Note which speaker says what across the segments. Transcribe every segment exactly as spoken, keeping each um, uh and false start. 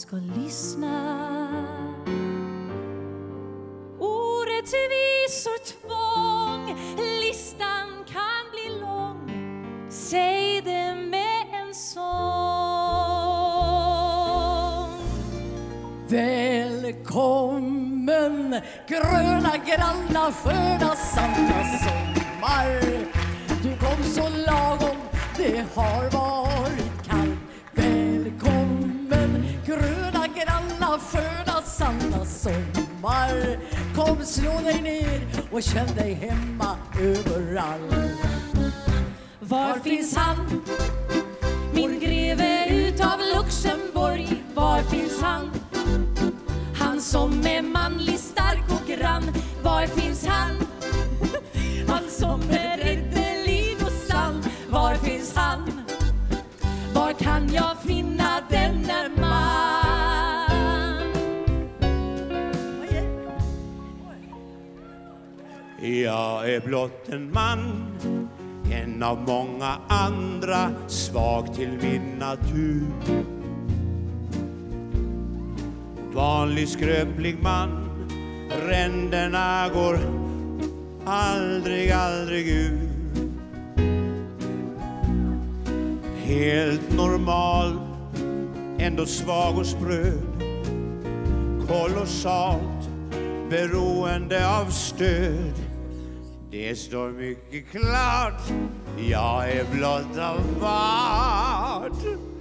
Speaker 1: ska lyssna. Orättvisor tvång, listan kan bli lång. Säg det med en sång.
Speaker 2: Välkommen gröna granna sköna santa sommar. Du kom så lagom, det har varit kallt. Välkommen gröna granna sköna santa sommar. Kom slå dig ner och känn dig hemma överallt.
Speaker 1: Var finns han? Min greve utav Luxemburg. Var finns han? Han som är manlig, stark och grann. Var finns han? Han som är räddelig och sann. Var finns han? Var kan jag finna denne man?
Speaker 3: Jag är blott en man, en av många andra, svag till min natur. Vanlig skröplig man, ränderna går aldrig, aldrig ur. Helt normal, ändå svag och spröd. Kolossalt beroende av stöd. Det står mycket klart, jag är blott av vad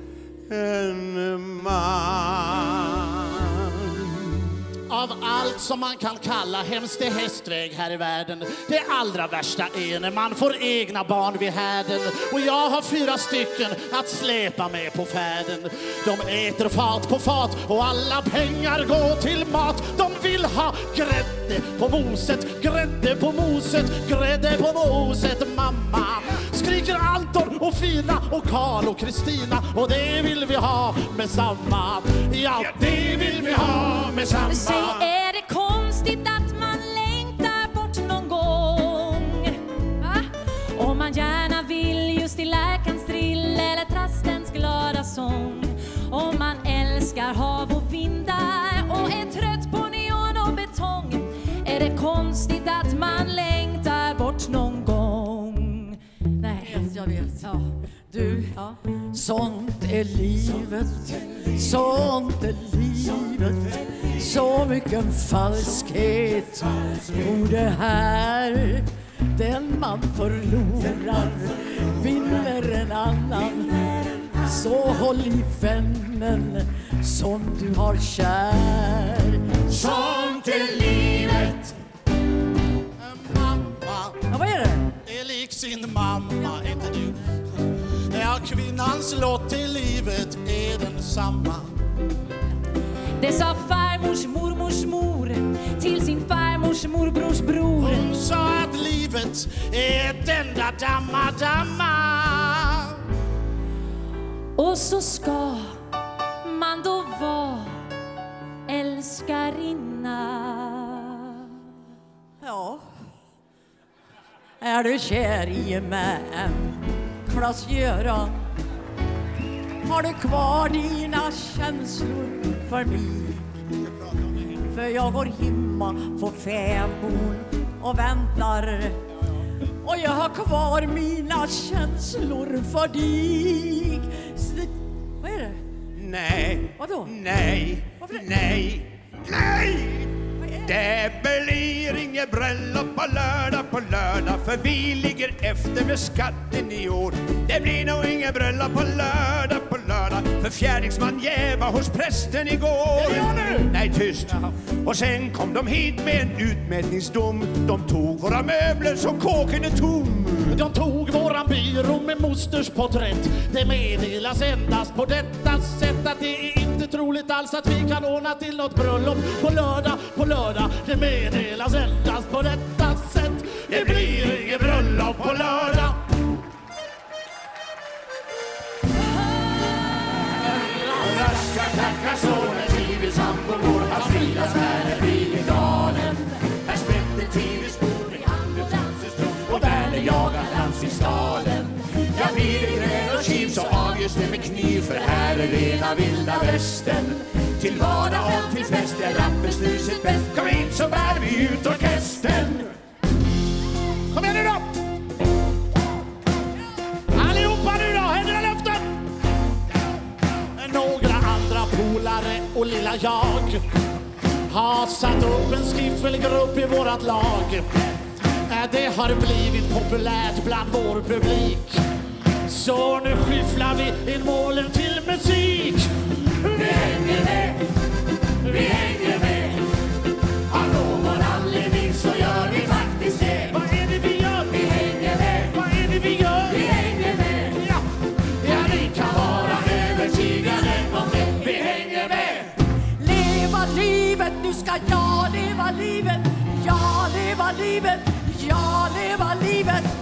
Speaker 3: en man.
Speaker 4: Av allt som man kan kalla hemskt är hästväg här i världen. Det allra värsta är när man får egna barn vid härden. Och jag har fyra stycken att släpa med på färden. De äter fat på fat och alla pengar går till mat. De vill ha grädde på moset, grädde på moset, grädde på moset, mamma. Skriker Anton och Fina och Karl och Kristina. Och det vill vi ha med samma. Ja, det vill vi ha med samma.
Speaker 1: Säg, är det konstigt att man längtar bort någon gång? Va? Om man gärna vill just i lärkans drill eller trastens glada sång. Om man älskar hav och vindar och är trött på neon och betong. Är det konstigt att man längtar bort någon gång? Nej,
Speaker 2: Jag vet.
Speaker 1: ja.
Speaker 2: Du,
Speaker 1: Ja.
Speaker 2: sånt är livet, sånt är livet. Så mycket falskhet på det här. Den man förlorar vinner en annan. Så håll i vännen som du har kär.
Speaker 4: Sånt är livet. Mamma,
Speaker 2: Ja, vad är det?
Speaker 4: är lik sin mamma, inte du. Ja, kvinnans lott i livet är den samma.
Speaker 1: Det sa farmors mormors mor till sin farmors morbrors bror.
Speaker 4: Hon sa att livet är ett enda damma, damma.
Speaker 1: Och så ska man då vara älskarinna.
Speaker 2: Ja. Är du kär i mig, Klas-Göran? Har du kvar dina känslor för mig? För jag går hemma på fäbon och väntar. Och jag har kvar mina känslor för dig. Vad är det?
Speaker 3: Nej.
Speaker 2: Vadå?
Speaker 3: Nej.
Speaker 2: Varför det?
Speaker 3: Nej. Nej! Det blir inget bröllop på lördag på lördag. För vi ligger efter med skatten i år. Det blir nog inget bröllop på lördag på lördag. För fjärdingsman jäva hos prästen igår.
Speaker 4: Är det jag nu?
Speaker 3: Nej, tyst. Och sen kom de hit med en utmätningsdom. De tog våra möbler så kåken är tom.
Speaker 4: De tog våran byrå med mosters porträtt. Det meddelas endast på detta sätt att det är inte troligt alls att vi kan ordna till något bröllop på lördag på lördag. Det meddelas endast på detta sätt. Det blir inget bröllop på lördag.
Speaker 5: Raska tackar sonen till vi sambor. Hans fridas värld blir galen. Här sprätter tv-spåring, ambulansens tron. Och Werner jagar landstingstaden. Jag blir grön och kil så av
Speaker 3: just det med kniv, för här är rena vilda västern. Till vardag och till fest är rappesnuset bäst. Kom in så bär vi ut orkestern.
Speaker 4: Kom igen nu då! Allihopa nu då, händerna i luften! Några andra polare och lilla jag har satt upp en skiffelgrupp i vårat lag. Det har blivit populärt bland vår publik. Så nu skifflar vi in målen till musik.
Speaker 5: Vi hänger med, vi hänger med. Av någon anledning så gör vi faktiskt det.
Speaker 4: Vad är det vi gör?
Speaker 5: Vi hänger med,
Speaker 4: Vad är det vi gör?
Speaker 5: vi hänger med.
Speaker 4: Ja,
Speaker 5: Ja, ni kan vara övertygade om det. Vi hänger med.
Speaker 2: Leva livet, nu ska jag leva livet. Ja, leva livet, ja, leva livet.